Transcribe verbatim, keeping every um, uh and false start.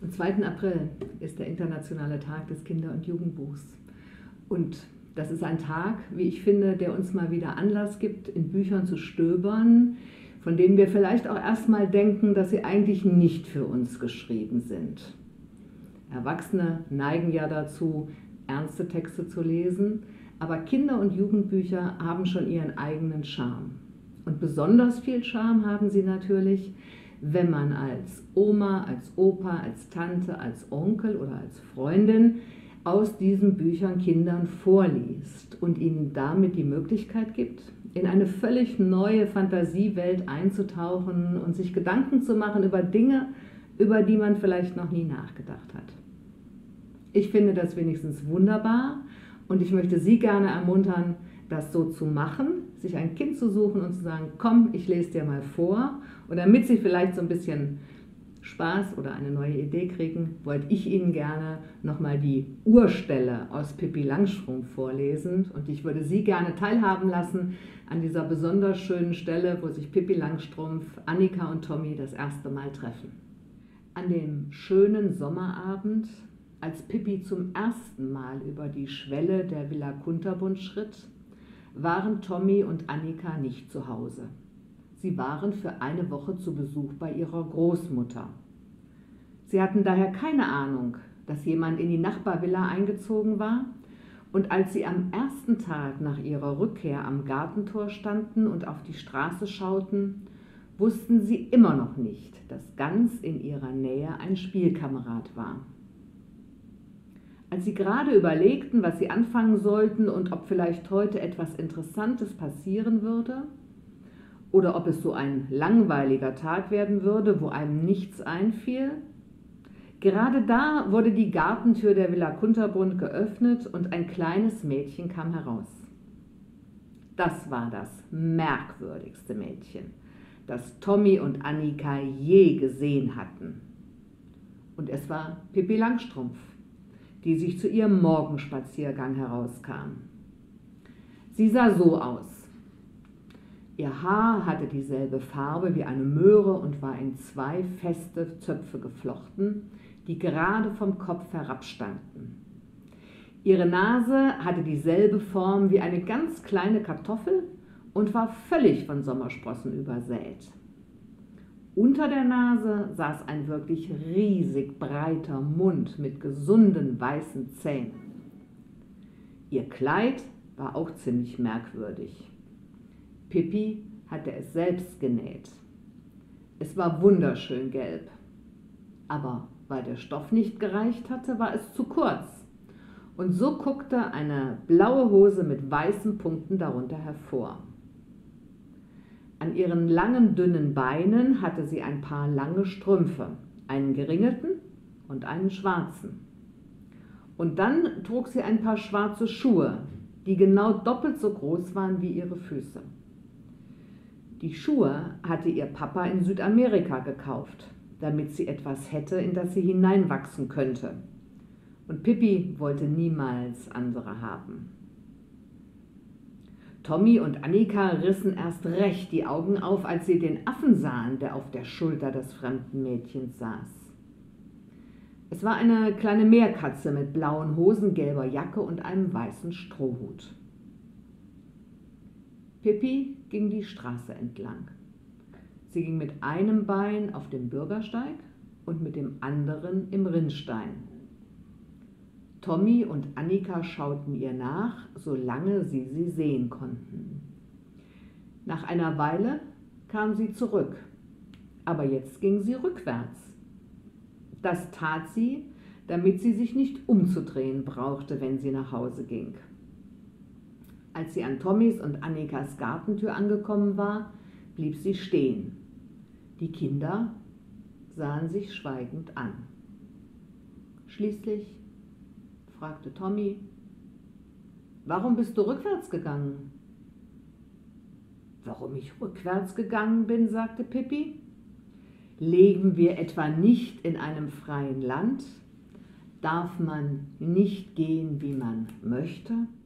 Am zweiten April ist der internationale Tag des Kinder- und Jugendbuchs. Und das ist ein Tag, wie ich finde, der uns mal wieder Anlass gibt, in Büchern zu stöbern, von denen wir vielleicht auch erstmal denken, dass sie eigentlich nicht für uns geschrieben sind. Erwachsene neigen ja dazu, ernste Texte zu lesen, aber Kinder- und Jugendbücher haben schon ihren eigenen Charme. Und besonders viel Charme haben sie natürlich, wenn man als Oma, als Opa, als Tante, als Onkel oder als Freundin aus diesen Büchern Kindern vorliest und ihnen damit die Möglichkeit gibt, in eine völlig neue Fantasiewelt einzutauchen und sich Gedanken zu machen über Dinge, über die man vielleicht noch nie nachgedacht hat. Ich finde das wenigstens wunderbar und ich möchte Sie gerne ermuntern, das so zu machen, sich ein Kind zu suchen und zu sagen, komm, ich lese dir mal vor. Und damit Sie vielleicht so ein bisschen Spaß oder eine neue Idee kriegen, wollte ich Ihnen gerne nochmal die Urstelle aus Pippi Langstrumpf vorlesen. Und ich würde Sie gerne teilhaben lassen an dieser besonders schönen Stelle, wo sich Pippi Langstrumpf, Annika und Tommy das erste Mal treffen. An dem schönen Sommerabend, als Pippi zum ersten Mal über die Schwelle der Villa Kunterbund schritt, waren Tommy und Annika nicht zu Hause. Sie waren für eine Woche zu Besuch bei ihrer Großmutter. Sie hatten daher keine Ahnung, dass jemand in die Nachbarvilla eingezogen war, und als sie am ersten Tag nach ihrer Rückkehr am Gartentor standen und auf die Straße schauten, wussten sie immer noch nicht, dass ganz in ihrer Nähe ein Spielkamerad war. Als sie gerade überlegten, was sie anfangen sollten und ob vielleicht heute etwas Interessantes passieren würde oder ob es so ein langweiliger Tag werden würde, wo einem nichts einfiel, gerade da wurde die Gartentür der Villa Kunterbund geöffnet und ein kleines Mädchen kam heraus. Das war das merkwürdigste Mädchen, das Tommy und Annika je gesehen hatten. Und es war Pippi Langstrumpf, die sich zu ihrem Morgenspaziergang herauskam. Sie sah so aus. Ihr Haar hatte dieselbe Farbe wie eine Möhre und war in zwei feste Zöpfe geflochten, die gerade vom Kopf herabstanden. Ihre Nase hatte dieselbe Form wie eine ganz kleine Kartoffel und war völlig von Sommersprossen übersät. Unter der Nase saß ein wirklich riesig breiter Mund mit gesunden weißen Zähnen. Ihr Kleid war auch ziemlich merkwürdig. Pippi hatte es selbst genäht. Es war wunderschön gelb, aber weil der Stoff nicht gereicht hatte, war es zu kurz. Und so guckte eine blaue Hose mit weißen Punkten darunter hervor. An ihren langen, dünnen Beinen hatte sie ein paar lange Strümpfe, einen geringelten und einen schwarzen. Und dann trug sie ein paar schwarze Schuhe, die genau doppelt so groß waren wie ihre Füße. Die Schuhe hatte ihr Papa in Südamerika gekauft, damit sie etwas hätte, in das sie hineinwachsen könnte. Und Pippi wollte niemals andere haben. Tommy und Annika rissen erst recht die Augen auf, als sie den Affen sahen, der auf der Schulter des fremden Mädchens saß. Es war eine kleine Meerkatze mit blauen Hosen, gelber Jacke und einem weißen Strohhut. Pippi ging die Straße entlang. Sie ging mit einem Bein auf dem Bürgersteig und mit dem anderen im Rinnstein. Tommy und Annika schauten ihr nach, solange sie sie sehen konnten. Nach einer Weile kam sie zurück, aber jetzt ging sie rückwärts. Das tat sie, damit sie sich nicht umzudrehen brauchte, wenn sie nach Hause ging. Als sie an Tommys und Annikas Gartentür angekommen war, blieb sie stehen. Die Kinder sahen sich schweigend an. Schließlich fragte Tommy: Warum bist du rückwärts gegangen? Warum ich rückwärts gegangen bin, sagte Pippi. Leben wir etwa nicht in einem freien Land? Darf man nicht gehen, wie man möchte?